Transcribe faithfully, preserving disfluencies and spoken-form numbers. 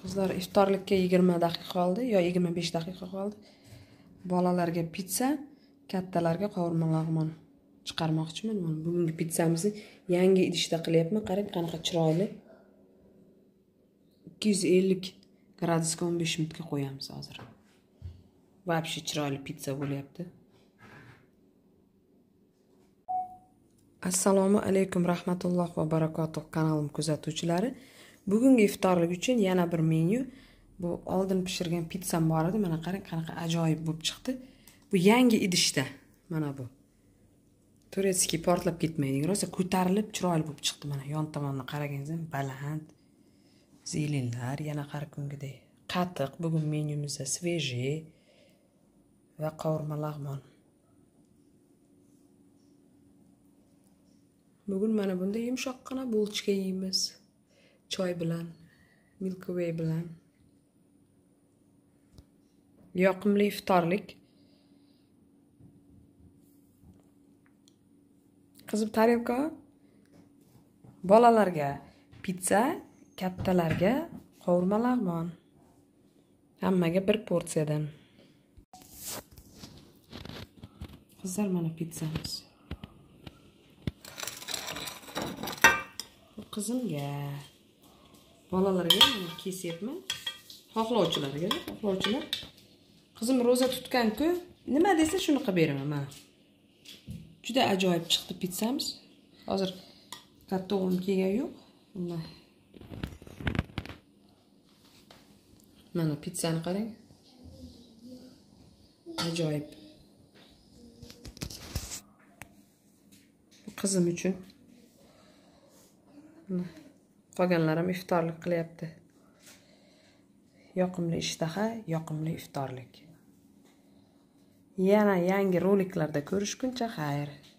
Qizlar, iftorlikka yigirma daqiqa qoldi, yo yigirma besh daqiqa qoldi. Bolalarga pitsa, kattalarga qovurma lag'mon chiqarmoqchiman. Mana bugungi pitsamizni yangi idishda qilyapman. Qarang, qanaqa chiroyli. ikki yuz ellik gradusga o'n besh minutga qo'yamiz hozir. Vobshe chiroyli pitsa bo'lyapti. Assalomu alaykum rahmatulloh va barakotuh kanalim kuzatuvchilari. Bugungi iftorlik uchun yana bir menyu. Bu oldin pishirgan pitsam bor edi. Mana qarang, qanaqa ajoyib bo'lib chiqdi. Bu yangi idishda. Mana bu. Turetskiy portlab ketmaydi. Rosa ko'tarilib chiroyli bo'lib chiqdi. Mana yon tomonni qaraganingizda baland. Zelinlar yana qarkungidek. Qatiq bugun menyumizda svejiy va qovurma lag'mon. Bugun mana bunda yumshoqqina bulchka yeymiz. Choy bilan, Milky Way bilan. Yoqimli iftorlik. Qizib tarelka. Bolalarga pitsa, kattalarga qovurma lag'mon. Hammaga bir porsiyadan. Qizlar, mana pizzamiz. Qizimga, bolalarga mana kesyapman. Xohlovchilarga, xohlovchilar. Qizim roza tutgan-ku, nima desa shuni qilib beraman mana. Juda ajoyib chiqdi pizzamiz. Hozir katta o'g'lim kelgan yo'q. Mana. Mana pizzani qarang. Ajoyib. Qizim uchun. Qolganlarim iftorlik qilyapti. Yoqimli ishtaha, yoqimli iftorlik. Yana yangi roliklarda ko'rishguncha xayr.